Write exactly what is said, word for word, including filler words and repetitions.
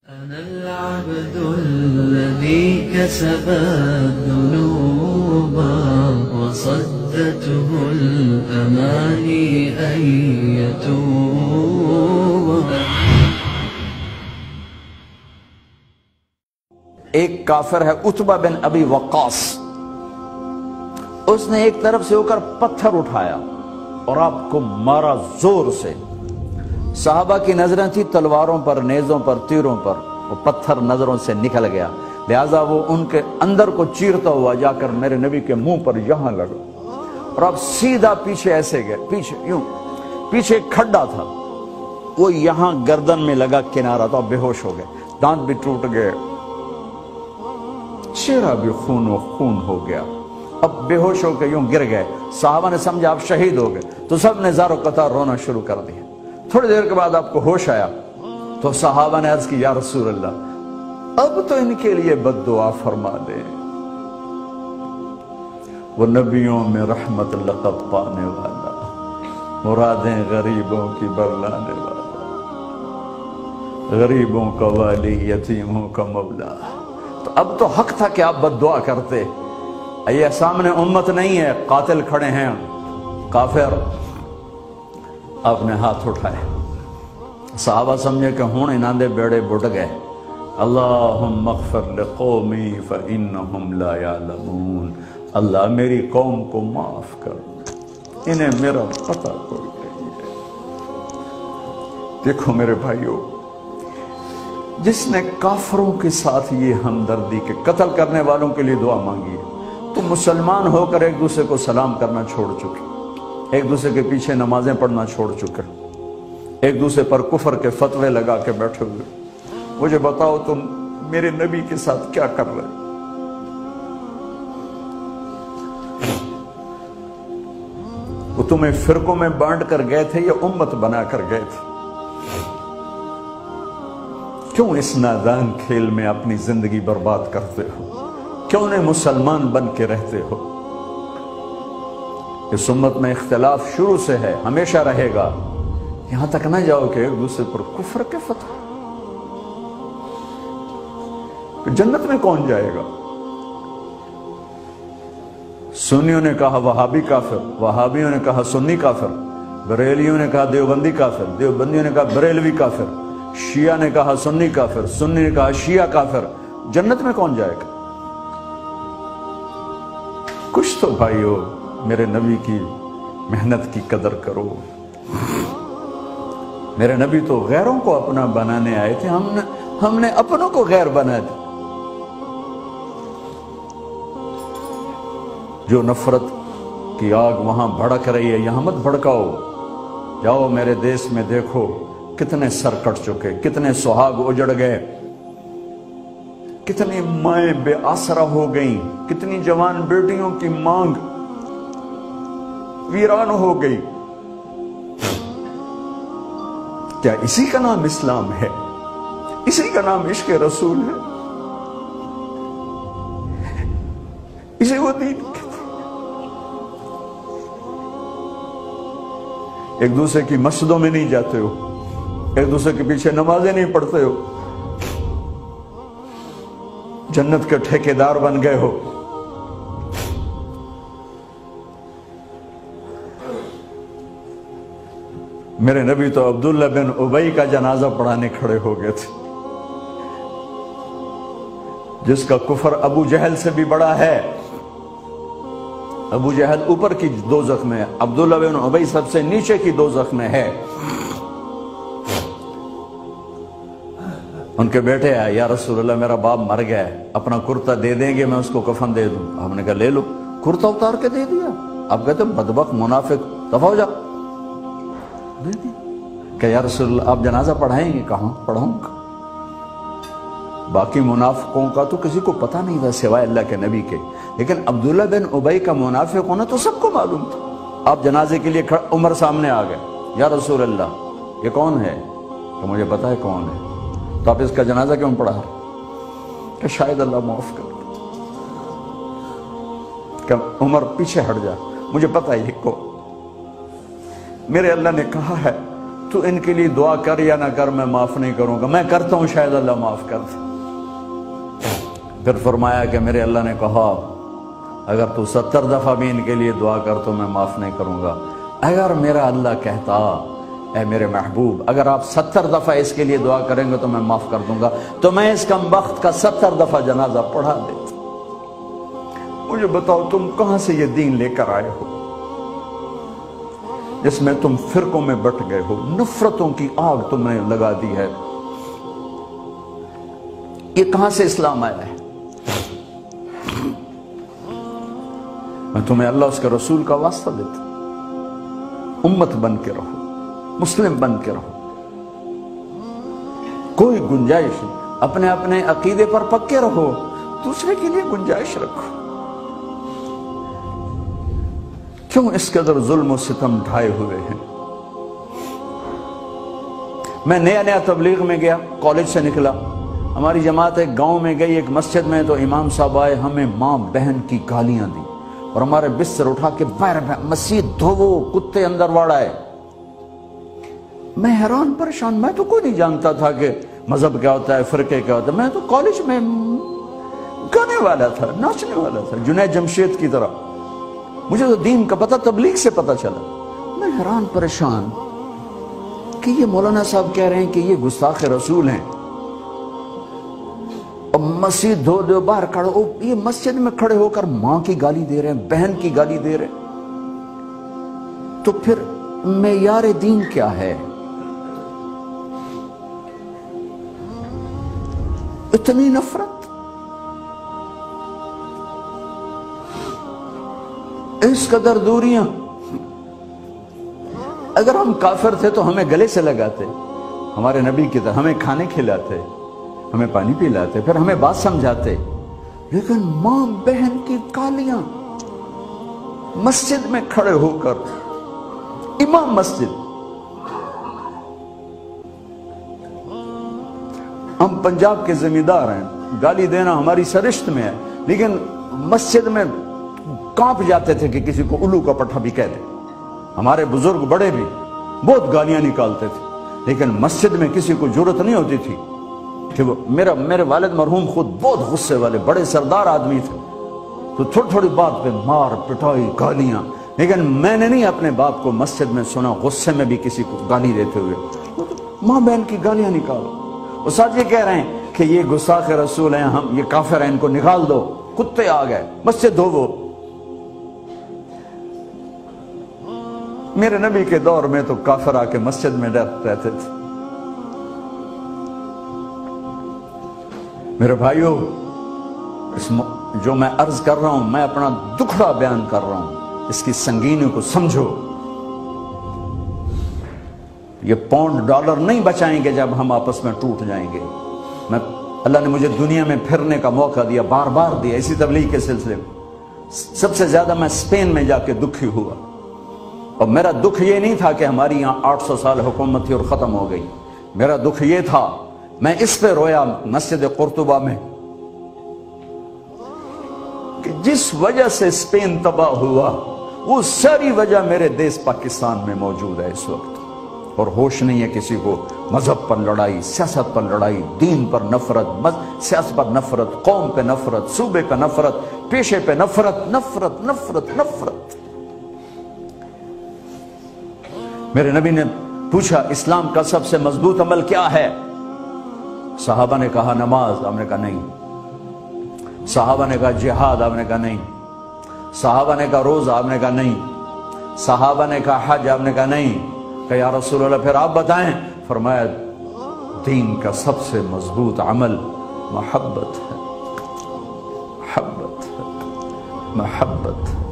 أنا العبد الذي كسب الذنوب وصدته الأماني أن يتوب. ایک کافر ہے عتبہ بن ابی وقاص، اس نے ایک طرف سے ہو کر پتھر اٹھایا اور آپ کو مارا زور سے۔ صحابہ کی نظریں تھی تلواروں پر، نیزوں پر، تیروں پر، وہ پتھر نظروں سے نکل گیا، لہٰذا وہ ان کے اندر کو چیرتا ہوا جا کر میرے نبی کے منہ پر یہاں لگا، اور آپ سیدھا پیچھے ایسے گئے، پیچھے یوں، پیچھے ایک کھڈا تھا، وہ یہاں گردن میں لگا کنارہ، تو آپ بے ہوش ہو گئے، دانت بھی ٹوٹ گئے، چہرہ بھی خون و خون ہو گیا، اب بے ہوش ہو کے یوں گر گئے۔ صحابہ نے سمجھا آپ شہید ہو گئے، تو سب نے زار و قطار رونا شروع کر دیا۔ تھوڑی دیر کے بعد آپ کو ہوش آیا تو صحابہ نے عرض کی یا رسول اللہ اب تو ان کے لیے بد دعا فرما دے، وہ نبیوں میں رحمت لقب پانے والا، مرادیں غریبوں کی برلانے والا، غریبوں کا والی، یتیموں کا مولا۔ تو اب تو حق تھا کہ آپ بد دعا کرتے۔ یہ سامنے امت نہیں ہے، قاتل کھڑے ہیں، کافر۔ آپ نے ہاتھ اٹھائے، صحابہ سمجھے کہ ہون انہاں دے بیڑے بڑھ گئے۔ اللہم اغفر لقومی فإنہم لا یعلمون، اللہ میری قوم کو معاف کر، انہیں میرا پتہ کوئی نہیں ہے۔ دیکھو میرے بھائیو، جس نے کافروں کے ساتھ یہ ہمدردی کے قتل کرنے والوں کے لیے دعا مانگی ہے، تو مسلمان ہو کر ایک دوسرے کو سلام کرنا چھوڑ چکے، ایک دوسرے کے پیچھے نمازیں پڑھنا چھوڑ چکے، ایک دوسرے پر کفر کے فتوے لگا کے بیٹھے ہوئے۔ مجھے بتاؤ تم میرے نبی کے ساتھ کیا کر رہے؟ وہ تمہیں فرقوں میں بانٹ کر گئے تھے یا امت بنا کر گئے تھے؟ کیوں اس نادان کھیل میں اپنی زندگی برباد کرتے ہو؟ کیوں نے مسلمان بن کے رہتے ہو؟ اس امت میں اختلاف شروع سے ہے، ہمیشہ رہے گا، یہاں تک نہ جاؤ کہ ایک دوسرے پر کفر کے فتح۔ جنت میں کون جائے گا؟ سنیوں نے کہا وہابی کافر، وہابیوں نے کہا سنی کافر، بریلیوں نے کہا دیوبندی کافر، دیوبندیوں نے کہا بریلوی کافر، شیعہ نے کہا سنی کافر، سنی نے کہا شیعہ کافر۔ جنت میں کون جائے گا؟ کچھ تو بھائیو میرے نبی کی محنت کی قدر کرو۔ میرے نبی تو غیروں کو اپنا بنانے آئے تھے، ہم نے ہم نے اپنوں کو غیر بنا دیا۔ جو نفرت کی آگ وہاں بھڑک رہی ہے، یہاں مت بھڑکاؤ۔ جاؤ میرے دیس میں دیکھو کتنے سر کٹ چکے، کتنے سہاگ اجڑ گئے، کتنی مائیں بے آسرا ہو گئیں، کتنی جوان بیٹیوں کی مانگ ویران ہو گئی۔ کیا اسی کا نام اسلام ہے؟ اسی کا نام عشق رسول ہے؟ اسی وہ دین کہتے ہیں؟ ایک دوسرے کی مسجدوں میں نہیں جاتے ہو، ایک دوسرے کے پیچھے نمازیں نہیں پڑھتے ہو، جنت کے ٹھیکیدار بن گئے ہو۔ میرے نبی تو عبداللہ بن ابی کا جنازہ پڑھانے کھڑے ہو گئے تھے، جس کا کفر ابو جہل سے بھی بڑا ہے۔ ابو جہل اوپر کی دوزخ میں، عبداللہ بن ابی سب سے نیچے کی دوزخ میں ہے۔ ان کے بیٹے آئے، یا رسول اللہ میرا باپ مر گیا ہے، اپنا کرتا دے دیں گے، میں اس کو کفن دے دوں۔ ہم نے کہا لے لو، کرتا اتار کے دے دیا۔ اب کہتے بدبخت منافق، دفع ہو جا، دے دیا۔ کہ یا رسول اللہ آپ جنازہ پڑھائیں گے؟ کہاں پڑھاؤں گا؟ باقی منافقوں کا تو کسی کو پتہ نہیں تھا سوائے اللہ کے نبی کے، لیکن عبداللہ بن ابی کا منافق ہونا تو سب کو معلوم تھا۔ آپ جنازے کے لیے عمر سامنے آ گئے، یا رسول اللہ یہ کون ہے؟ کہ مجھے پتہ ہے کون ہے، تو آپ اس کا جنازہ کیوں پڑھا؟ کہ شاید اللہ معاف کر۔ کہ عمر پیچھے ہٹ جا، مجھے پتہ ہے یہ کو، میرے اللہ نے کہا ہے تو تو ان کے لیے دعا کر یا نہ کر، میں معاف نہیں کروں گا، میں کرتا ہوں شاید اللہ معاف کر دے۔ پھر فرمایا کہ میرے اللہ نے کہا اگر تو ستر دفعہ بھی ان کے لیے دعا کر تو میں معاف نہیں کروں گا۔ اگر میرا اللہ کہتا اے میرے محبوب اگر آپ ستر دفعہ اس کے لیے دعا کریں گے تو میں معاف کر دوں گا، تو میں اس کم بخت کا ستر دفعہ جنازہ پڑھا دیتا۔ مجھے بتاؤ تم کہاں سے یہ دین لے کر آئے ہو جس میں تم فرقوں میں بٹ گئے ہو، نفرتوں کی آگ تم نے لگا دی ہے، یہ کہاں سے اسلام آیا ہے؟ میں تمہیں اللہ اس کے رسول کا واسطہ دیتا ہوں، امت بن کے رہو، مسلم بن کے رہو، کوئی گنجائش نہیں، اپنے اپنے عقیدے پر پکے رہو، دوسرے کے لیے گنجائش رکھو۔ کیوں اس قدر ظلم و ستم ڈھائے ہوئے ہیں؟ میں نیا نیا تبلیغ میں گیا، کالج سے نکلا، ہماری جماعت ایک گاؤں میں گئی، ایک مسجد میں، تو امام صاحب آئے، ہمیں ماں بہن کی گالیاں دی اور ہمارے بستر اٹھا کے باہر مسجد دھوو، کتے اندر واڑائے۔ میں حیران پریشان، میں تو کوئی نہیں جانتا تھا کہ مذہب کیا ہوتا ہے، فرقے کیا ہوتا ہے، میں تو کالج میں گانے والا تھا، ناچنے والا تھا، جنید جمشید کی طرح، مجھے تو دین کا پتہ تبلیغ سے پتہ چلا۔ میں حیران پریشان کہ یہ مولانا صاحب کہہ رہے ہیں کہ یہ گستاخ رسول ہیں، اور مسجد دھو دو باہر کھڑے ہو، یہ مسجد میں کھڑے ہو کر ماں کی گالی دے رہے ہیں، بہن کی گالی دے رہے ہیں، تو پھر معیار دین کیا ہے؟ اتنی نفرت، اس قدر دوریاں۔ اگر ہم کافر تھے تو ہمیں گلے سے لگاتے، ہمارے نبی کی طرح ہمیں کھانے کھلاتے، ہمیں پانی پلاتے، پھر ہمیں بات سمجھاتے، لیکن ماں بہن کی گالیاں مسجد میں کھڑے ہو کر، امام مسجد۔ ہم پنجاب کے زمیندار ہیں، گالی دینا ہماری سرشت میں ہے، لیکن مسجد میں کانپ جاتے تھے کہ کسی کو الو کا پٹھا بھی کہہ دے۔ ہمارے بزرگ بڑے بھی بہت گالیاں نکالتے تھے، لیکن مسجد میں کسی کو جرت نہیں ہوتی تھی کہ وہ میرا میرے والد مرحوم خود بہت غصے والے بڑے سردار آدمی تھے، تو تھوڑی تھوڑی بات پہ مار پٹائی گالیاں، لیکن میں نے نہیں اپنے باپ کو مسجد میں سنا غصے میں بھی کسی کو گالی دیتے ہوئے۔ ماں بہن کی گالیاں نکالو، اور ساتھ یہ کہہ رہے ہیں کہ یہ گستاخ رسول ہیں، ہم یہ کافر ہیں، ان کو نکال دو، کتے آ گئے، مسجد دھوو۔ میرے نبی کے دور میں تو کافر آ کے مسجد میں رہتے تھے۔ میرے بھائیوں، اس جو میں عرض کر رہا ہوں، میں اپنا دکھڑا بیان کر رہا ہوں، اس کی سنگینی کو سمجھو۔ یہ پاؤنڈ ڈالر نہیں بچائیں گے جب ہم آپس میں ٹوٹ جائیں گے۔ میں اللہ نے مجھے دنیا میں پھرنے کا موقع دیا، بار بار دیا، اسی تبلیغ کے سلسلے میں۔ سب سے زیادہ میں اسپین میں جا کے دکھی ہوا، اور میرا دکھ یہ نہیں تھا کہ ہماری یہاں آٹھ سو سال حکومت تھی اور ختم ہو گئی، میرا دکھ یہ تھا، میں اس پہ رویا مسجد قرطبہ میں کہ جس وجہ سے اسپین تباہ ہوا وہ ساری وجہ میرے دیس پاکستان میں موجود ہے اس وقت، اور ہوش نہیں ہے کسی کو۔ مذہب پر لڑائی، سیاست پر لڑائی، دین پر نفرت، سیاست پر نفرت، قوم پہ نفرت، صوبے پہ نفرت، پیشے پہ نفرت، نفرت نفرت نفرت۔ میرے نبی نے پوچھا اسلام کا سب سے مضبوط عمل کیا ہے؟ صحابہ نے کہا نماز، آپ نے کہا نہیں۔ صحابہ نے کہا جہاد، آپ نے کہا نہیں۔ صحابہ نے کہا روزہ، آپ نے کہا نہیں۔ صحابہ نے کہا حج، آپ نے کہا نہیں۔ کہ یا رسول اللہ پھر آپ بتائیں؟ فرمایا دین کا سب سے مضبوط عمل محبت ہے، محبت ہے، محبت ہے۔